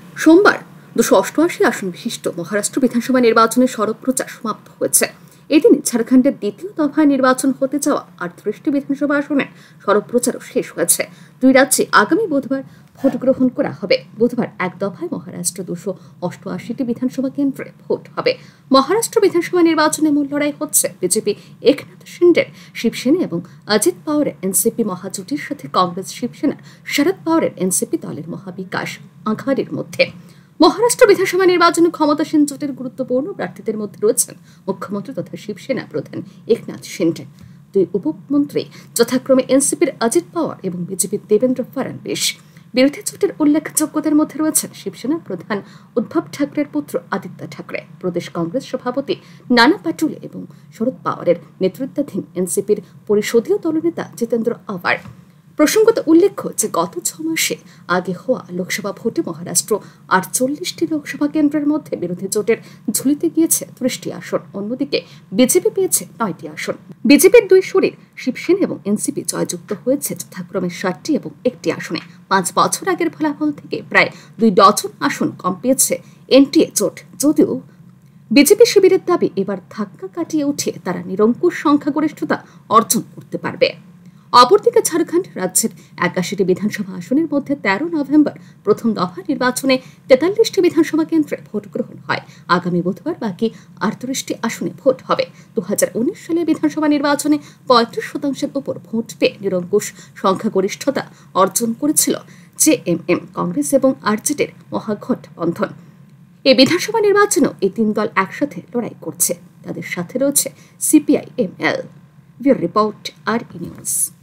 সোমবার 288 আসন বিশিষ্ট মহারাষ্ট্র বিধানসভা নির্বাচনের সড়ক প্রচার সমাপ্ত হয়েছে। এদিন ঝাড়খণ্ডের দ্বিতীয় দফায় নির্বাচন হতে যাওয়া 38টি বিধানসভা আসনে সড়ক প্রচারও শেষ হয়েছে। দুই রাজ্যে আগামী বুধবার ভোট গ্রহণ করা হবে। বুধবার এক দফায় মহারাষ্ট্র 288টি বিধানসভা কেন্দ্রে ভোট হবে। মহারাষ্ট্র বিধানসভা নির্বাচনে মূল লড়াই হচ্ছে বিজেপি একনাথ শিন্ডের শিবসেনা এবং অজিত পাওয়ারের এনসিপি মহাজোটের সাথে কংগ্রেস শিবসেনার শরদ পাওয়ারের এনসিপি দলের মহাবিকাশ আঘাড়ির মধ্যে। মহারাষ্ট্র বিধানসভা নির্বাচনে ক্ষমতাসীন জোটের গুরুত্বপূর্ণ প্রার্থীদের মধ্যে রয়েছেন মুখ্যমন্ত্রী তথা শিবসেনা প্রধান একনাথ শিন্ডে, দুই উপমন্ত্রী যথাক্রমে এনসিপির অজিত পাওয়ার এবং বিজেপির দেবেন্দ্র ফডনবিস। বিরোধী জোটের উল্লেখযোগ্যদের মধ্যে রয়েছেন শিবসেনা প্রধান উদ্ধব ঠাকরের পুত্র আদিত্য ঠাকরে, প্রদেশ কংগ্রেস সভাপতি নানা পাটুলে এবং শরদ পাওয়ারের নেতৃত্বাধীন এনসিপির পরিষদীয় দলনেতা জিতেন্দ্র আওয়ার। প্রসঙ্গত উল্লেখ্য যে গত 6 মাসে আগে হওয়া লোকসভা ভোটে মহারাষ্ট্র 48টি লোকসভা কেন্দ্রের মধ্যে বিরোধী জোটের ঝুলিতে গিয়েছে 30টি আসন। অন্যদিকে বিজেপি পেয়েছে 9টি আসন। বিজেপির দুই শরীর শিবসেনা এবং এনসিপি জয়যুক্ত হয়েছে যথাক্রমে 60টি এবং 1টি আসনে। 5 বছর আগের ফলাফল থেকে প্রায় 2 ডজন আসন কম পেয়েছে এনটিএ জোট। যদিও বিজেপি শিবিরের দাবি এবার ধাক্কা কাটিয়ে উঠে তারা নিরঙ্কুশ সংখ্যাগরিষ্ঠতা অর্জন করতে পারবে। অপরদিকে ঝাড়খণ্ড রাজ্যের 81টি বিধানসভা আসনের মধ্যে 13 নভেম্বর প্রথম দফা নির্বাচনে 43টি বিধানসভা কেন্দ্রে ভোট গ্রহণ হয়। আগামী বুধবার বাকি 38টি আসনে ভোট হবে। 2019 সালে বিধানসভা নির্বাচনে 35% উপর ভোট পেয়ে নিরঙ্কুশ সংখ্যাগরিষ্ঠতা অর্জন করেছিল জেএমএম, কংগ্রেস এবং আরজেডির মহাগঠবন্ধন। এই বিধানসভা নির্বাচনেও এই 3 দল একসাথে লড়াই করছে। তাদের সাথে রয়েছে সিপিআই এমএল। রিপোর্ট আর নিউজ।